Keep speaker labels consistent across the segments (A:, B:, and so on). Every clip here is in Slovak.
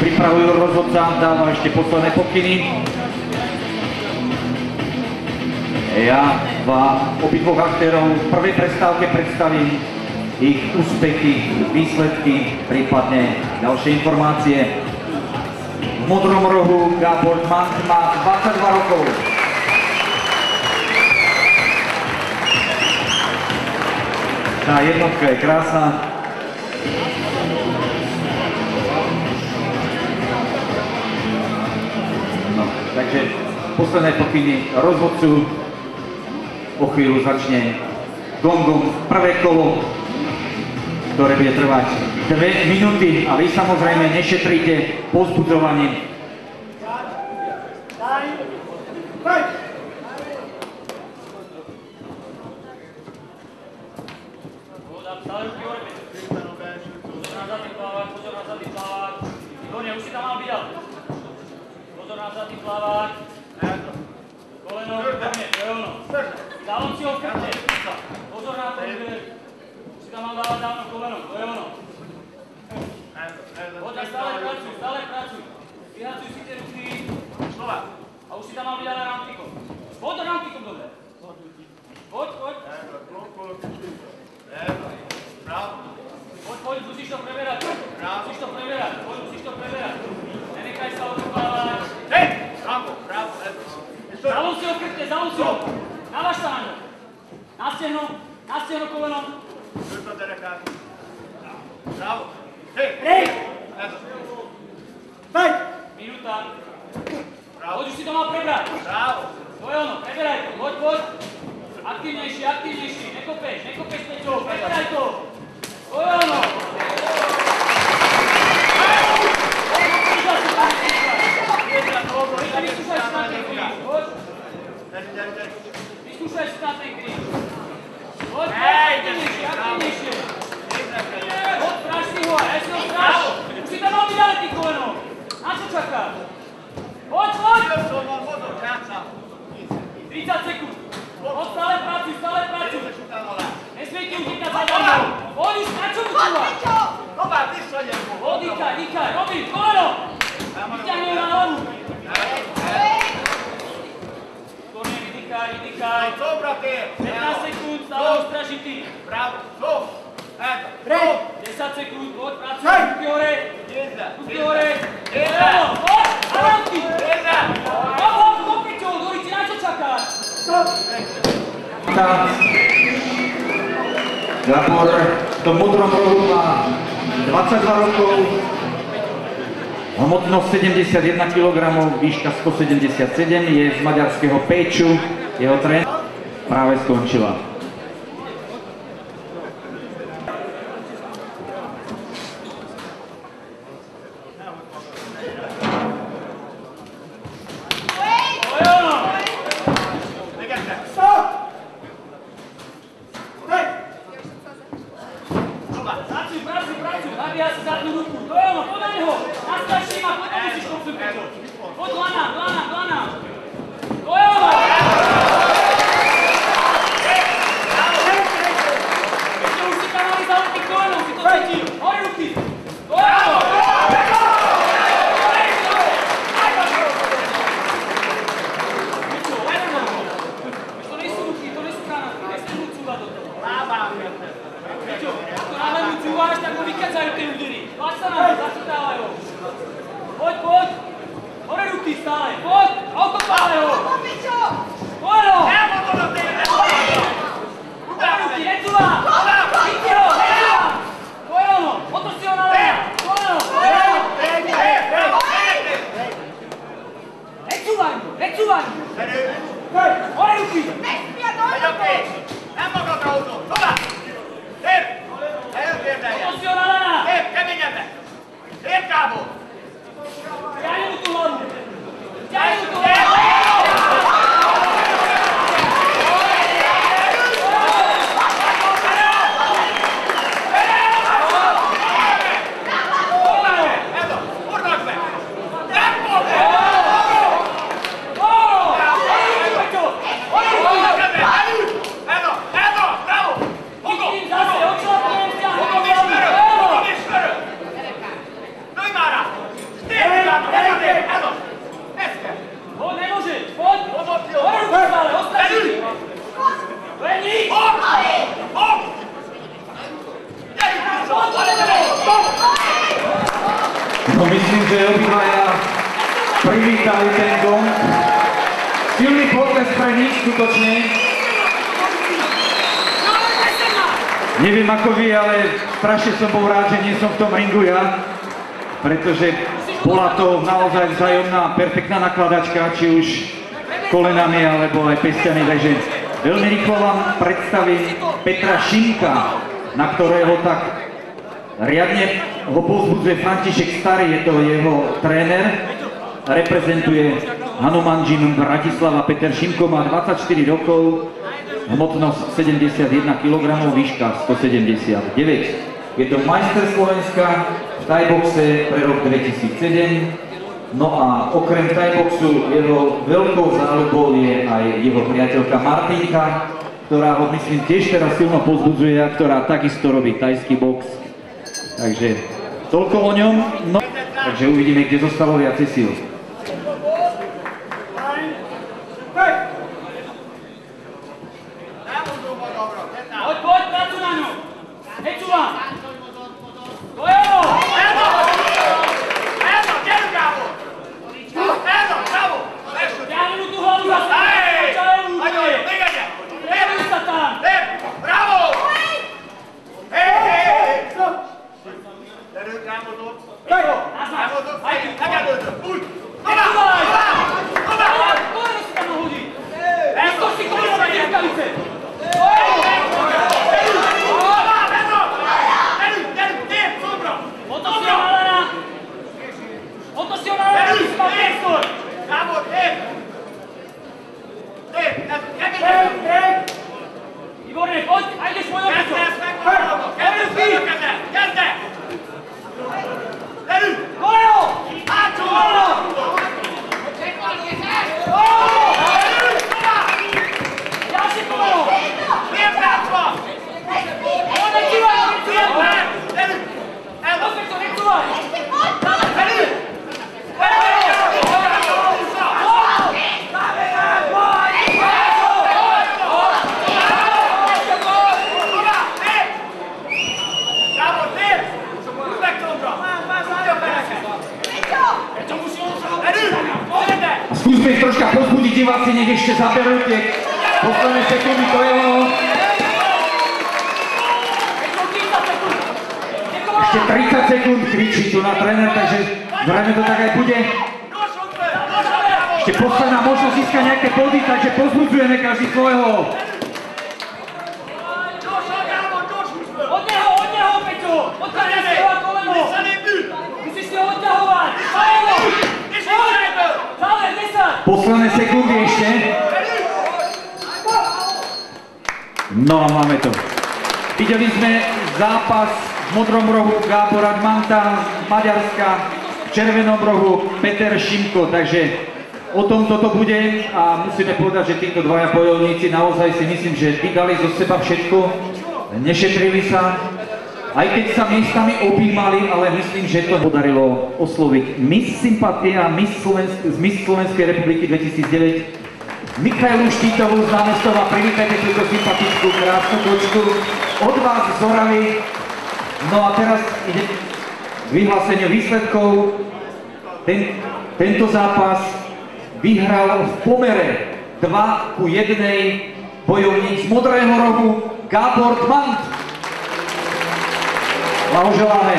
A: pripravujú rozhodca, dáva ešte posledné pokyny. Ja vám obidvoch aktérov v prvej prestávke predstavím ich úspechy, výsledky, prípadne ďalšie informácie. V modrom rohu Gábor Mank má 22 rokov. Tá jednotka je krásna. No, takže posledné pokyny rozhodcu. O chvíľu začne gongom prvé kolo, ktoré bude trvať 2 minúty a vy samozrejme nešetríte povzbudzovaním.
B: Pozor na zadný plavák. Koleno, výborne, to je ono. Dávám si ho v krte. Pozor na to, si tam mám dávať dávno koleno, to je ono. Poď, stále pracuj. Vyhacuj si tie ruky. A už si tam mám vydať rampikom. Poď do rampikom, dobre. Poď. Poď, musíš to preberať. Musíš to preberať. Nenechaj sa odrúbávať. Hej! Bravo. Zavol si ho v krte, Navaž sa na ňo. Na stehno koleno. Bravo. Hej! Fajt! Minúta. Poď, už si to mal prebrať. Bravo. To je ono, preberaj to. Poď. Aktívnejší. Nekopeš Peťo, preberaj to. To je ono. Vyskúšaj si na ten kríž. Poď, aktívnejšie. Poď, práš si ho, ja si ho práš. Už si tam mal vydali tých kolenov. Na čo čakáš? Poď. 30 sekúnd. Poď, stále pracuj. Nesmej ti utíkať za mnou. Poď už, na čo mu čúvaš? Dýchaj, robí, koleno. Vyťahni ho na hlavu. Vydýchaj. 15 sekúnd, stále ostražitý. Bravo. 10 sekúnd, poď, pracuj. Ruky hore. Poď, aranky. Poď, Peťo, Dorici, na čo čakáš?
A: Gábor v tom modrom rohu má 22 rokov. Hmotnosť 71 kg, výška 177, je z maďarského Péču, jeho tréner práve skončila.
B: Pracuj, nabíja si zadnú ruku, to je ono, podaj ho, nastračí ma, potom musíš kopnúť, Peťo. Poď, dlanám, to je ono. Peťo, už si tam mali zaletý kolenou, si to cítil, hore ruky, to je ono. Peťo, len na to. To nejsú ruky, to nejsú granátky, nesmí mu cúvať do toho. Peťo, ako náhle mu cúvaš, tak ho vykacajú tie údery. Tlač sa na ho, zachytávaj ho. Poď. Hore ruky stále, poď. Okopávaj ho. Poď ho. Hore ruky, necúva. Chyťte ho, necúva. To je ono, otoč si ho na leva. To je ono. Necúvaj mu. Hore ruky. Otoč si ho na leva. Ťahni mu tú hlavu.
A: No myslím, že obidvaja privítali ten gong. Silný potlesk pre nich, skutočne. Neviem ako vy, ale strašne som bol rád, že nie som v tom ringu ja, pretože bola to naozaj vzájomná perfektná nakladačka, či už kolenami alebo aj pestiami, takže veľmi rýchlo vám predstavím Petra Šimka, na ktorého tak riadne ho povzbudzuje František Starý, je to jeho tréner, reprezentuje Hanuman Gym Bratislava. Peter Šimko má 24 rokov, hmotnosť 71 kg, výška 179. Je to majster Slovenska v thaiboxe pre rok 2007. No a okrem thaiboxu jeho veľkou záľubou je aj jeho priateľka Martinka, ktorá ho myslím tiež teraz silno povzbudzuje a ktorá takisto robí thajský box. Takže toľko o ňom. No, takže uvidíme, kde zostalo viacej síl.
B: Poď, pracuj na ňu! Hečúvam! Dojevo! Ťahni mu tú hlavu za sebou! Prebuj sa tam!
C: Bravo!
B: Výborne, poď, a ideš svojou pečou! Koleno! Koleno! Ďalšie koleno! Nečúvaj! Rozpečo, nečúvaj!
A: Skúsme ich troška pozbudiť, diváci, nech ešte zaberú tie posledné sekundy, to je ono. Ešte 30 sekúnd kričí tu na tréner, takže zrejme to tak aj bude. Ešte posledná možnosť získať nejaké body, takže pozbudzujeme každý svojho.
B: Od neho, Peťo! Odkážaj si ho a koleno! Musíš si ho odťahovať! Záver, 10!
A: Posledné sekundy ešte. No a máme to. Videli sme zápas v modrom rohu Gábor Admanta z Maďarska, v červenom rohu Peter Šimko, takže o tom toto bude a musíme povedať, že títo dvaja bojovníci naozaj si myslím, že vydali zo seba všetko, nešetrili sa, aj keď sa miestami objímali, ale myslím, že to podarilo osloviť Miss Sympatia z Miss Slovenskej republiky 2009 Michailu Štítovú z Námestova. Privítajte túto sympatickú krásnu kočku od vás z Oravy. No a teraz ide k vyhláseniu výsledkov. Tento zápas vyhral v pomere 2:1 bojovník z modrého rohu Gábor Admant. Blahoželáme.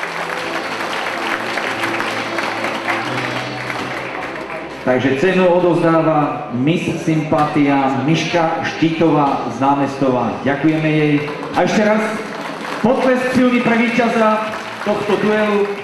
A: Takže cenu odovzdáva Miss Sympatia Miška Štítová z Námestova. Ďakujeme jej. A ešte raz potlesk silný pre víťaza tohto duelu.